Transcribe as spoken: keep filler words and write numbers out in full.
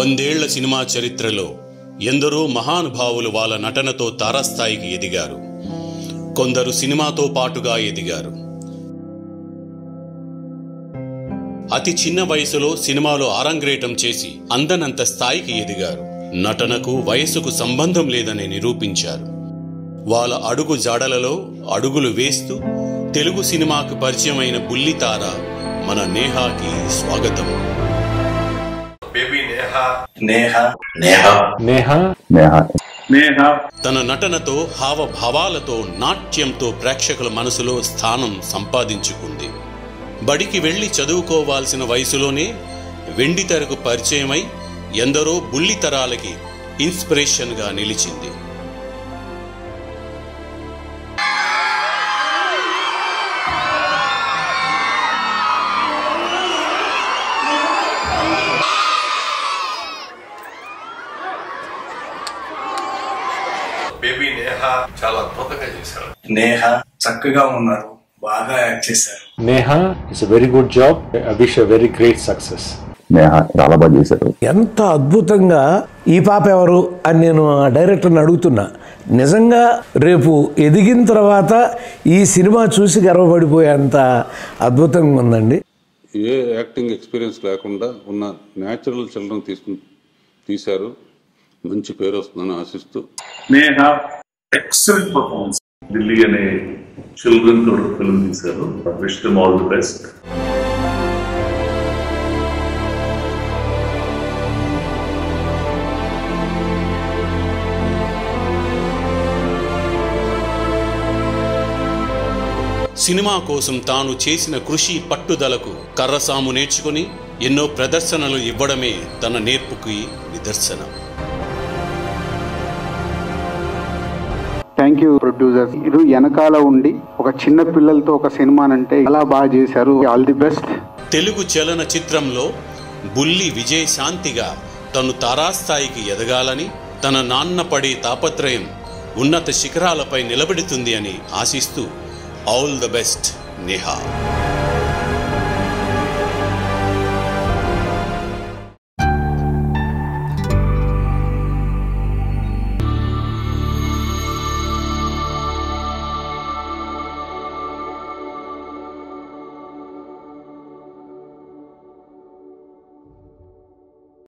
వందేళ్ల సినిమా చరిత్రలో ఎందరో మహానుభావులు వాళ్ళ నటనతో తారాస్థాయికి ఎదిగారు. కొందరు సినిమాతో పాటుగా ఎదిగారు. అతి చిన్న వయసులో సినిమాలో ఆరంగేటం చేసి అందనంత స్థాయికి ఎదిగారు. నటనకు వయసుకు సంబంధం లేదని నిరూపించారు. వాళ్ళ అడుగు జాడలలో అడుగులు వేస్తూ తెలుగు సినిమాకు పరిచయమైన బుల్లితార మన నేహాకి స్వాగతం. బేబీ నేహా నేహా నేహా నేహా నేహా నేహా తన నటనతో హావభావాలతో నాట్యంతో ప్రేక్షకుల మనసులో స్థానం సంపాదించుకుంది. బడికి వెళ్లి చదువుకోవాల్సిన వయసులోనే వెండితెరకు పరిచయమై ఎందరో బుల్లితరాలకి ఇన్స్పిరేషన్ గా నిలిచింది. బేబీ నేహా చాలా అద్భుతంగా చేశారు. నేహా చక్కగా ఉన్నారు, బాగా యాక్ట్ చేశారు. Neha it's a very good job. I wish a very great success. Neha చాలా బాగా చేశారు. ఎంత అద్భుతంగా ఈ పాప ఎవరు అని నేను ఆ డైరెక్టర్ని అడుగుతున్నా. నిజంగా రేపు ఎదిగిన తర్వాత ఈ సినిమా చూసి గర్వపడిపోయేంత అద్భుతంగా ఉందండి. ఏ యాక్టింగ్ ఎక్స్పీరియన్స్ లేకుండా ఉన్న న్యాచురల్ చిల్డ్రన్ తీసుకుని తీశారు. మంచి పేరు వస్తుందని ఆశిస్తూ నేహా ఎక్సలెంట్ పర్ఫార్మెన్స్. ఢిల్లీ అనే చిల్డ్రన్ తోడు ఫిల్మ్ తీశారు. Wish them all the best. సినిమా కోసం తాను చేసిన కృషి పట్టుదలకు కర్రసాము నేర్చుకుని ఎన్నో ప్రదర్శనలు ఇవ్వడమే తన నేర్పుకి నిదర్శనం. Thank you producer. ఇది వెనకాల ఉండి ఒక చిన్న పిల్లలతో ఒక సినిమానంటే చాలా బాగా చేశారు. All the best. తెలుగు చలన చిత్రంలో బుల్లి విజయశాంతిగా తను తారాస్థాయికి ఎదగాలని, తన నాన్న పడే తాపత్రయం ఉన్నత శిఖరాలపై నిలబెడుతుంది అని ఆశిస్తూ ఆల్ ద బెస్ట్ నేహా.